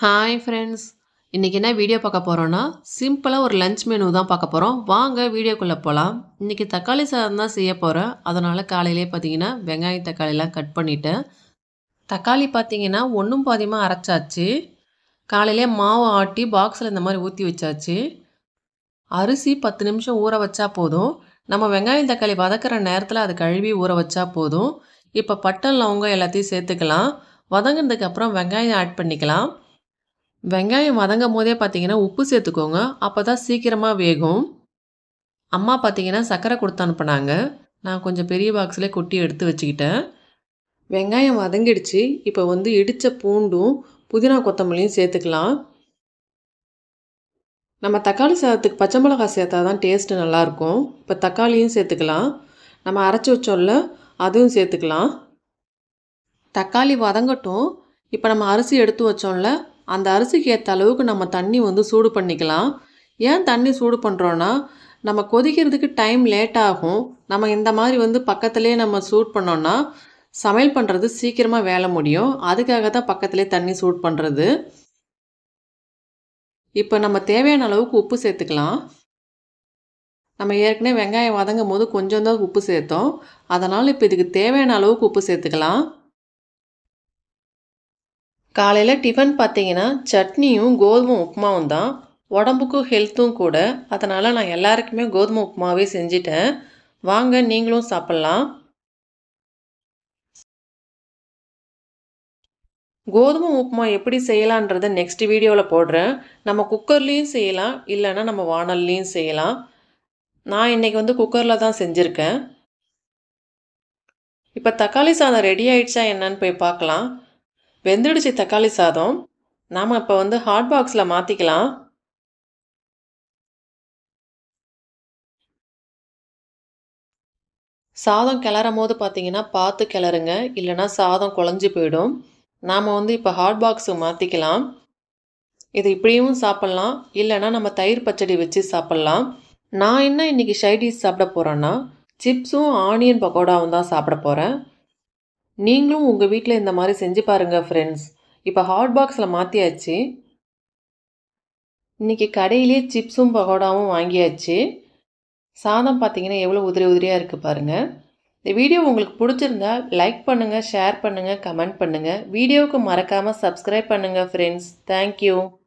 Hi friends, இன்றைக்கி என்ன video பார்க்க போகிறோன்னா சிம்பிளாக ஒரு லஞ்ச் மெனு தான் பார்க்க போகிறோம். வாங்க வீடியோக்குள்ளே போகலாம். இன்றைக்கி தக்காளி சாதம் தான் செய்ய போகிறேன். அதனால் காலையிலே பார்த்தீங்கன்னா வெங்காயம் தக்காளிலாம் கட் பண்ணிவிட்டேன். தக்காளி பார்த்தீங்கன்னா ஒன்றும் பாதியமாக அரைச்சாச்சு. காலையிலே மாவு ஆட்டி பாக்ஸில் இந்த மாதிரி ஊற்றி வச்சாச்சு. அரிசி 10 நிமிஷம் ஊற வச்சா போதும். நம்ம வெங்காயம் தக்காளி வதக்கிற நேரத்தில் அது கழுவி ஊற வச்சா போதும். இப்போ பட்டை லவங்கம் எல்லாத்தையும் சேர்த்துக்கலாம். வதங்கினதுக்கு அப்புறம் வெங்காயம் ஆட் பண்ணிக்கலாம். வெங்காயம் வதங்கும் போதே பார்த்தீங்கன்னா உப்பு சேர்த்துக்கோங்க. அப்போ தான் சீக்கிரமாக வேகும். அம்மா பார்த்தீங்கன்னா சர்க்கரை கொடுத்து அனுப்புனாங்க. நான் கொஞ்சம் பெரிய பாக்ஸ்லேயே கொட்டி எடுத்து வச்சுக்கிட்டேன். வெங்காயம் வதங்கிடுச்சு. இப்போ இடித்த பூண்டும் புதினா கொத்தமல்லியும் சேர்த்துக்கலாம். நம்ம தக்காளி சாதத்துக்கு பச்சை மிளகாய் சேர்த்தா தான் டேஸ்ட்டு நல்லாயிருக்கும். இப்போ தக்காளியும் சேர்த்துக்கலாம். நம்ம அரைச்சி வச்சோம்ல அதுவும் சேர்த்துக்கலாம். தக்காளி வதங்கட்டும். இப்போ நம்ம அரிசி எடுத்து வச்சோம்ல அந்த அரிசிக்கு ஏற்ற அளவுக்கு நம்ம தண்ணி சூடு பண்ணிக்கலாம். ஏன் தண்ணி சூடு பண்ணுறோன்னா, நம்ம கொதிக்கிறதுக்கு டைம் லேட் ஆகும். நம்ம இந்த மாதிரி பக்கத்துலேயே நம்ம சூடு பண்ணோன்னா சமையல் பண்ணுறது சீக்கிரமாக வேலை முடியும். அதுக்காக தான் பக்கத்துலேயே தண்ணி சூடு பண்ணுறது. இப்போ நம்ம தேவையான அளவுக்கு உப்பு சேர்த்துக்கலாம். நம்ம ஏற்கனவே வெங்காயம் வதங்கும் போது கொஞ்சம் தான் உப்பு சேர்த்தோம். அதனால் இப்போ இதுக்கு தேவையான அளவுக்கு உப்பு சேர்த்துக்கலாம். காலையில் டிஃபன் பார்த்தீங்கன்னா சட்னியும் கோதுமை உப்புமாவும் தான். உடம்புக்கும் ஹெல்த்தும் கூட. அதனால் நான் எல்லாருக்குமே கோதுமை உப்புமாவே செஞ்சிட்டேன். வாங்க நீங்களும் சாப்பிட்லாம். கோதுமை உப்புமா எப்படி செய்யலான்றதை நெக்ஸ்ட் வீடியோவில் போடுறேன். நம்ம குக்கர்லேயும் செய்யலாம், இல்லைன்னா நம்ம வாணல்லையும் செய்யலாம். நான் இன்றைக்கி குக்கரில் தான் செஞ்சுருக்கேன். இப்போ தக்காளி சாதம் ரெடி ஆயிடுச்சா என்னன்னு போய் பார்க்கலாம். வெந்துடுச்சு தக்காளி சாதம். நாம் இப்போ ஹாட் பாக்ஸில் மாற்றிக்கலாம். சாதம் கிளறும் போது பார்த்தீங்கன்னா பார்த்து கிளறுங்க, இல்லைன்னா சாதம் குழஞ்சி போயிடும். நாம் இப்போ ஹாட் பாக்ஸு மாற்றிக்கலாம். இது இப்படியும் சாப்பிட்லாம், இல்லைன்னா நம்ம தயிர் பச்சடி வச்சு சாப்பிட்லாம். நான் என்ன இன்றைக்கி சைடிஷ் சாப்பிட போகிறேன்னா சிப்ஸும் ஆனியன் பக்கோடாவும் தான் சாப்பிட போகிறேன். நீங்களும் உங்கள் வீட்டில் இந்த மாதிரி செஞ்சு பாருங்கள் ஃப்ரெண்ட்ஸ். இப்போ ஹாட் பாக்ஸில் மாற்றியாச்சு. இன்றைக்கி கடையிலே சிப்ஸும் பக்கோடாவும் வாங்கியாச்சு. சாதம் பார்த்தீங்கன்னா எவ்வளோ உதிரி உதிரியாக இருக்குது பாருங்கள். இந்த வீடியோ உங்களுக்கு பிடிச்சிருந்தா லைக் பண்ணுங்கள், ஷேர் பண்ணுங்கள், கமெண்ட் பண்ணுங்கள். வீடியோவுக்கு மறக்காமல் சப்ஸ்கிரைப் பண்ணுங்கள் ஃப்ரெண்ட்ஸ். தேங்க்யூ.